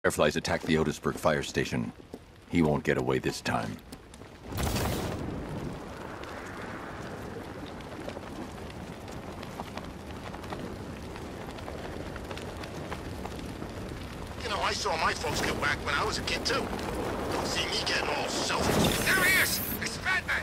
Fireflies attacked the Otisburg fire station. He won't get away this time. You know, I saw my folks get whacked when I was a kid, too. Don't see me getting all selfish. There he is! It's Batman!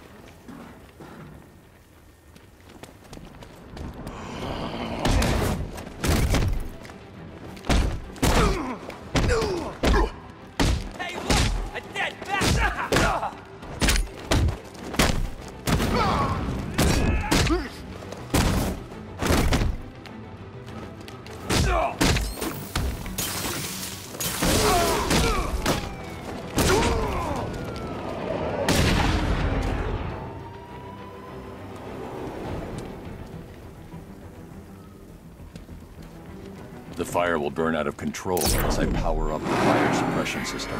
The fire will burn out of control unless I power up the fire suppression system.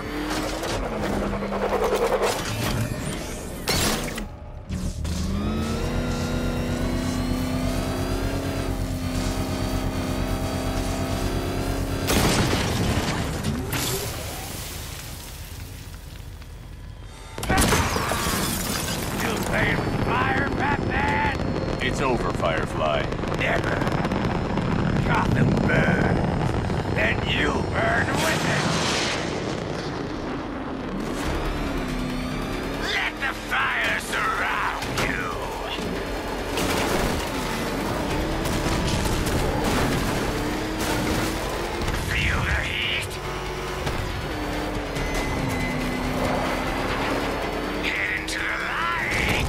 You playing with fire, Batman? It's over, Firefly. Never. Gotham burns, then you burn with it. Let the fire surround you. Feel the heat. Get into the light.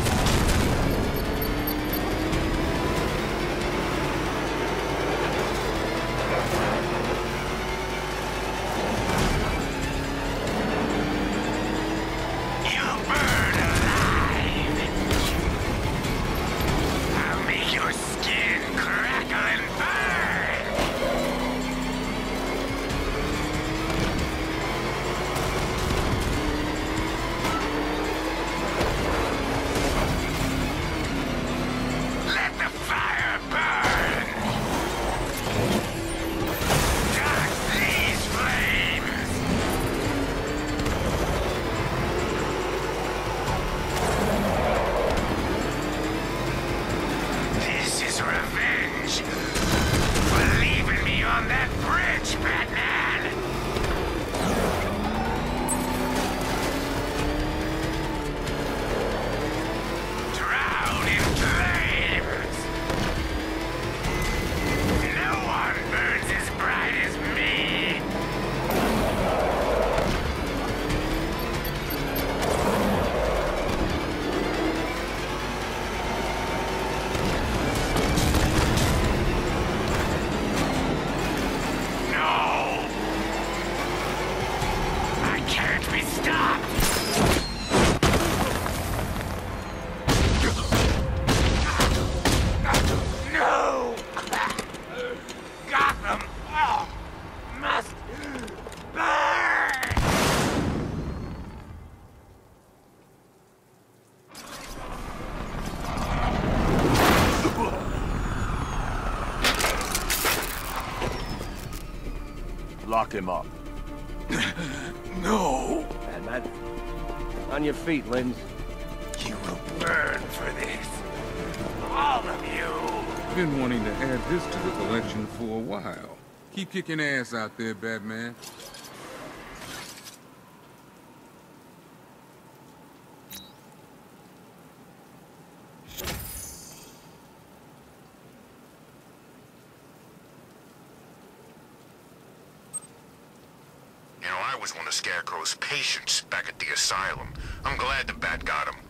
Lock him up. No! Batman, on your feet, Lins. You will burn for this. All of you. Been wanting to add this to the collection for a while. Keep kicking ass out there, Batman. You know, I was one of Scarecrow's patients back at the asylum. I'm glad the Bat got him.